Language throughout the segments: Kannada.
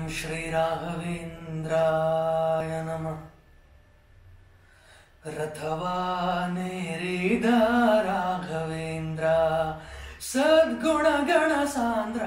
श्री राघवेन्द्राय नमः। रथवानेरिद राघवेन्द्र सद्गुण गण सांद्र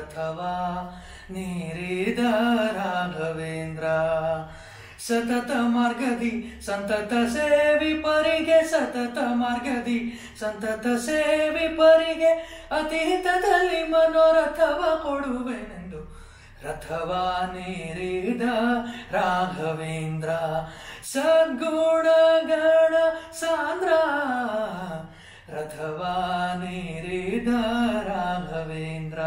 रथवानेरिद राघवेन्द्र सतत मार्गದಿ ಸಂತತ ಸೇವಿ ಪರಿಗೆ ಸತತ ಮಾರ್ಗದಿ ಸಂತತ ಸೇವಿ ಪರಿಗೆ ಅತೀತದಲ್ಲಿ ಮನೋರಥವ ಕೊಡುವೆನೆಂದು ರಥವಾನೇರಿದ ರಾಘವೇಂದ್ರ ಸದ್ಗುಣ ಗಣ ಸಾಂದ್ರ ರಥವಾನೇರಿದ ರಾಘವೇಂದ್ರ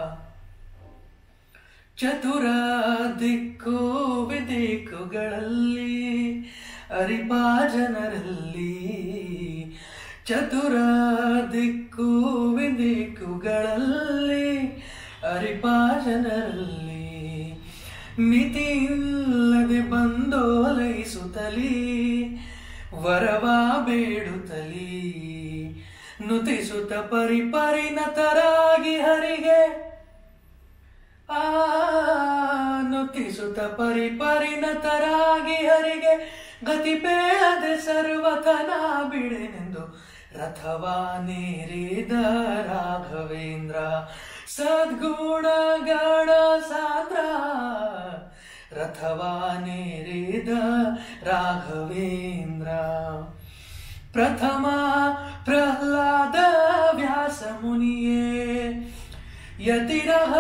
ಚತುರ ದಿಕ್ಕು ವಿದಿಕ್ಕುಗಳಲ್ಲಿ ಅರಿಪ ಜನರಲ್ಲಿ ಚತುರ ದಿಕ್ಕು ವಿದಿಕ್ಕುಗಳಲ್ಲಿ ಅರಿಪ ಜನರಲ್ಲಿ ಮಿತಿಯಿಲ್ಲದೆ ಬಂದೋಲೈಸುತ್ತಲೀ ವರವ ಬೇಡುತ್ತಲೀ ನುತಿಸುತ್ತ ಪರಿಪರಿಣತರಾಗಿ ಹರಿಗೆ ನುತಿಸುತ್ತ ಪರಿಪರಿಣತರಾಗಿ ಹರಿಗೆ ಗತಿ ಬೇಡದೆ ಸರ್ವತನ ಬಿಡೆನೆಂದು ರಥವಾನೇರಿದ ರಾಘವೇಂದ್ರ ಸದ್ಗುಣ ಗಣ ಸಾಂದ್ರ ರಥವಾನೇರಿದ ರಾಘವೇಂದ್ರ ಪ್ರಥಮ ಪ್ರಹ್ಲಾದ ವ್ಯಾಸ ಮುನಿಯೇ ಯತಿ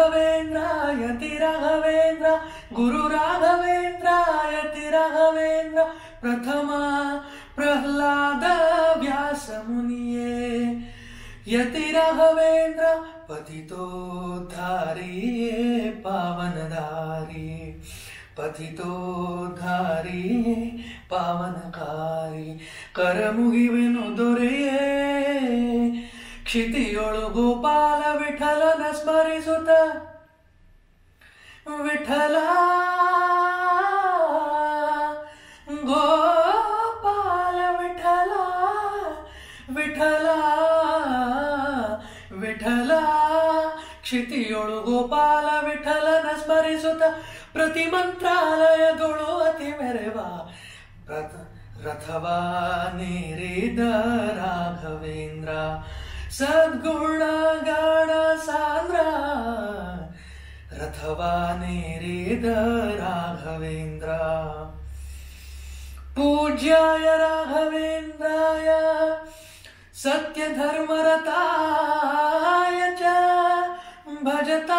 ರಾಘವೇಂದ್ರ ಗುರು ರಾಘವೇಂದ್ರ ಯತಿ ರಾಘವೇಂದ್ರ ಪ್ರಥಮ ಪ್ರಹ್ಲಾದ ವ್ಯಾಸ ಮುನಿಯೇ ಯತಿ ರಾಘವೇಂದ್ರ ಪತಿತೋದ್ಧಾರಿಯೇ ಪಾವನದಾರಿ ಪತಿತೋದ್ಧಾರಿಯೇ ಪಾವನಕಾರಿ ಕರಮುಗಿವೆನು ದೊರೆಯೇ ಕ್ಷಿತಿಯೊಳು ಗೋಪಾಲ ವಿಠಲನ ಸ್ಮರಿಸುತ್ತ ವಿಠಲ ಗೋಪಾಲ ವಿಠಲ ವಿಠಲ ವಿಠಲ ಕ್ಷಿತಿಯೊಳು ಗೋಪಾಲ ವಿಠಲನ ಸ್ಮರಿಸುತ್ತ ಪ್ರತಿ ಮಂತ್ರಾಲಯದೊಳು ಅತಿ ಮೆರೆವ ರಥವಾನೇರಿದ ರಾಘವೇಂದ್ರ ಸದ್ಗುಣ ಗಣ ಸಾಂದ್ರ ರಥವಾನೇರಿದ ರಾಘವೇಂದ್ರ ಪೂಜ್ಯಾಯ ರಾಘವೇಂದ್ರಾಯ ಸತ್ಯ ಧರ್ಮರತಾಯ ಚ ಭಜತಾ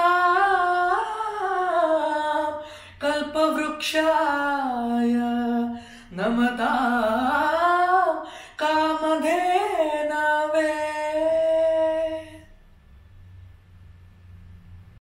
ಕಲ್ಪವೃಕ್ಷಾಯ ನಮತಾ